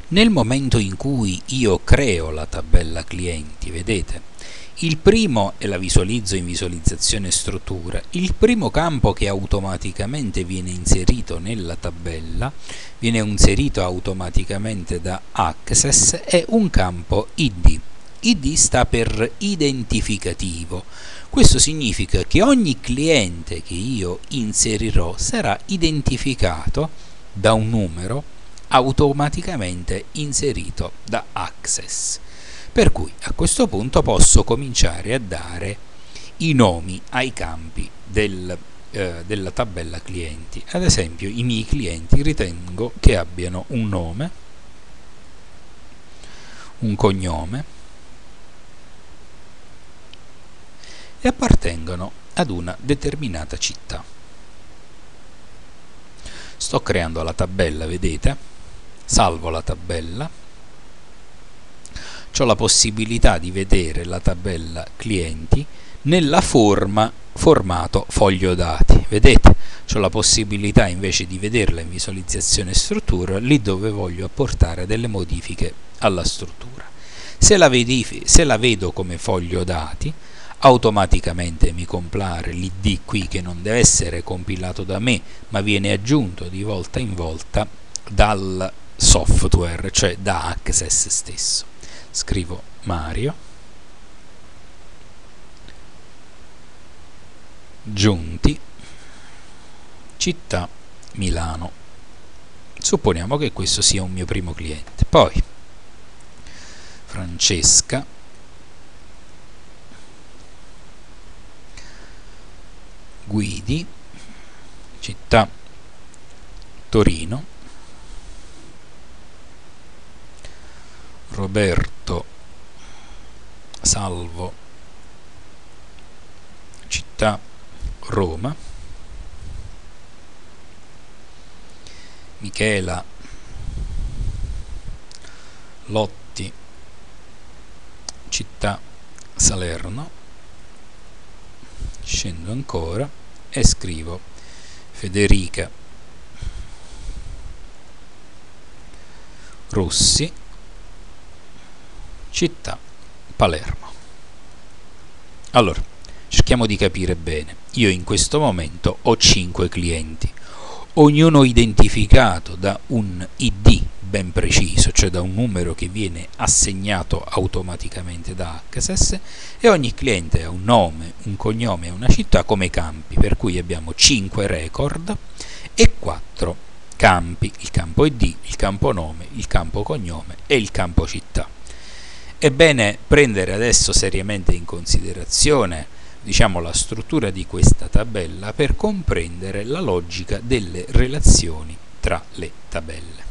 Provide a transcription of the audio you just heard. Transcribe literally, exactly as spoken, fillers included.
Nel momento in cui io creo la tabella clienti, vedete, il primo, e la visualizzo in visualizzazione struttura, il primo campo che automaticamente viene inserito nella tabella, viene inserito automaticamente da Access, è un campo I D. I D sta per identificativo. Questo significa che ogni cliente che io inserirò sarà identificato da un numero automaticamente inserito da Access. Per cui a questo punto posso cominciare a dare i nomi ai campi del, eh, della tabella clienti. Ad esempio, i miei clienti ritengo che abbiano un nome, un cognome e appartengono ad una determinata città. Sto creando la tabella, vedete? Salvo la tabella. Ho la possibilità di vedere la tabella clienti nella forma formato foglio dati, vedete? Ho la possibilità invece di vederla in visualizzazione struttura lì dove voglio apportare delle modifiche alla struttura. Se la, vedi, se la vedo come foglio dati, automaticamente mi compare l'I D qui, che non deve essere compilato da me ma viene aggiunto di volta in volta dal software, cioè da Access stesso. Scrivo Mario, Giunti, città Milano. Supponiamo che questo sia un mio primo cliente. Poi Francesca, Guidi, città Torino. Roberto Salvo, città Roma. Michela Lotti, città Salerno. Scendo ancora e scrivo Federica Rossi, città Palermo. Allora, cerchiamo di capire bene. Io in questo momento ho cinque clienti, ognuno identificato da un I D ben preciso, cioè da un numero che viene assegnato automaticamente da Access, e ogni cliente ha un nome, un cognome e una città come campi, per cui abbiamo cinque record e quattro campi: il campo I D, il campo nome, il campo cognome e il campo città. È bene prendere adesso seriamente in considerazione, diciamo, la struttura di questa tabella per comprendere la logica delle relazioni tra le tabelle.